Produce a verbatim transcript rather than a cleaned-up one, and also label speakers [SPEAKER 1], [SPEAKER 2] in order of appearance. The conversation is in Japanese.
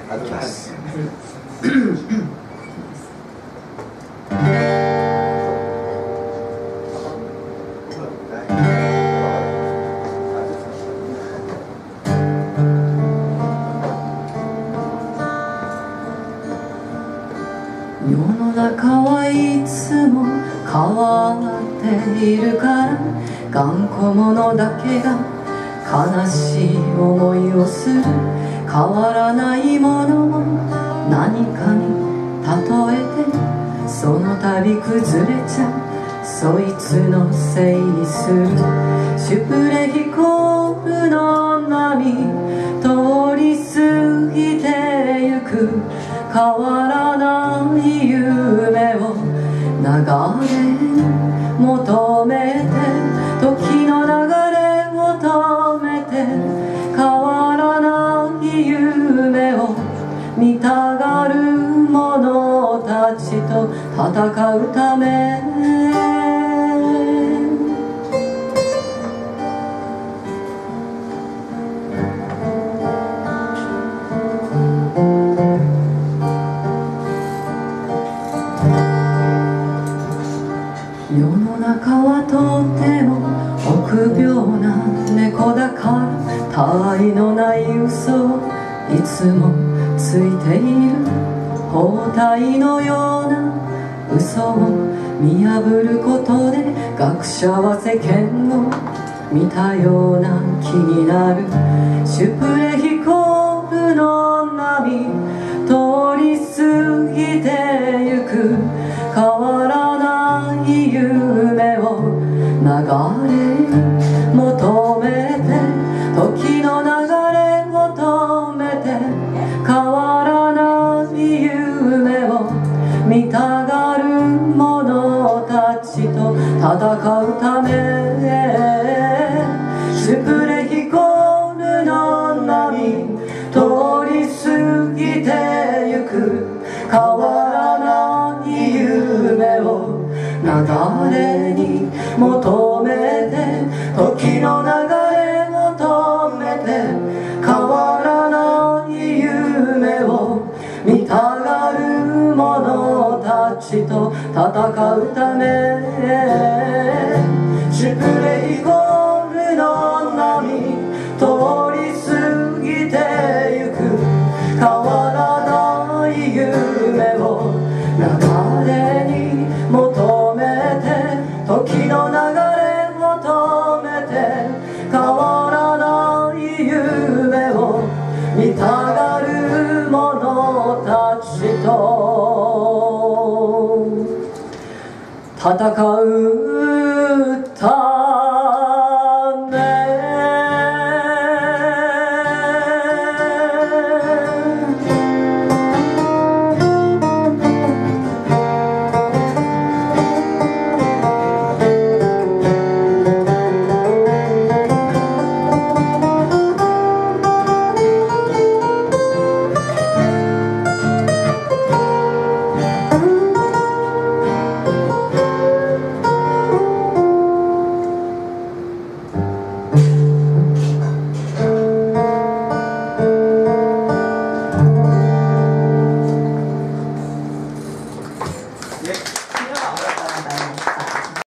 [SPEAKER 1] いきます。
[SPEAKER 2] 世の中はいつも変わっているから、頑固者だけが悲しい思いをする。変わらないものを何かに例えて、その度崩れちゃうそいつのせいにする。シュプレヒコールの波通り過ぎてゆく。変わらない夢を流れに求めて、時の流れを止めて、変わらない夢を見たがる者たちと戦うため。世の中はとても臆病な猫だから、他愛のない嘘をいつもついている。包帯のような嘘を見破ることで、学者は世間を見たような気になる。シュプレヒコールの波通り過ぎてゆく。変わらない夢を流れに求めて、時の流れを止めて、変わらない夢を見たがる者たちと戦うため。シュプレヒコールの波通り過ぎてゆく。変わらない夢を流れに求めて、時の流れを止めて、変わらない夢を見たがる者たちと戦うため。シュプレヒコールの波通り過ぎてゆく。変わらない夢を流れに求めて、時の流れを止めて、変わらない夢を見たがる者たちと戦う